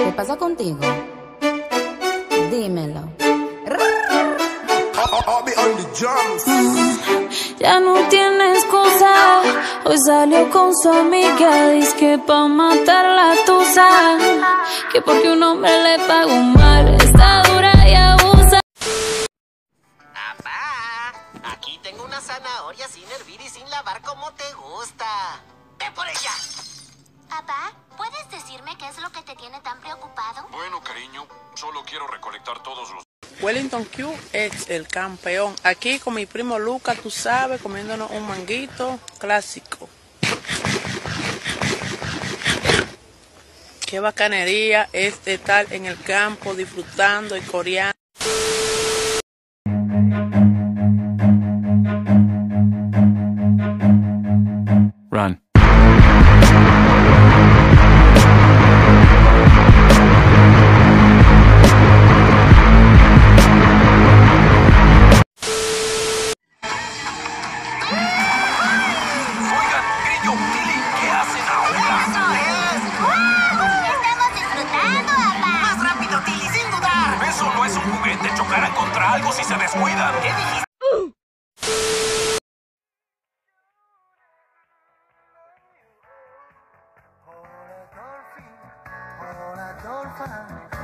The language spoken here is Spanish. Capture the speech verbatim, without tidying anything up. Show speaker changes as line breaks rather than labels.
¿Qué pasa contigo? Dímelo.
Ya no tiene excusa. Hoy salió con su amiga. Dice que pa' matar la tusa, que porque un hombre le pagó mal, está dura y abusa.
Papá, aquí tengo una zanahoria sin hervir y sin lavar como te gusta. ¡Ven por ella!
Papá, ¿puedes decirme qué es lo que te tiene tan preocupado?
Bueno, cariño, solo quiero recolectar todos los...
Wellington Q es el campeón. Aquí con mi primo Lucas, tú sabes, comiéndonos un manguito clásico. Qué bacanería es estar en el campo disfrutando y coreando.
Run. Chocarán contra algo si se descuidan. ¿Qué dijiste?
Uh.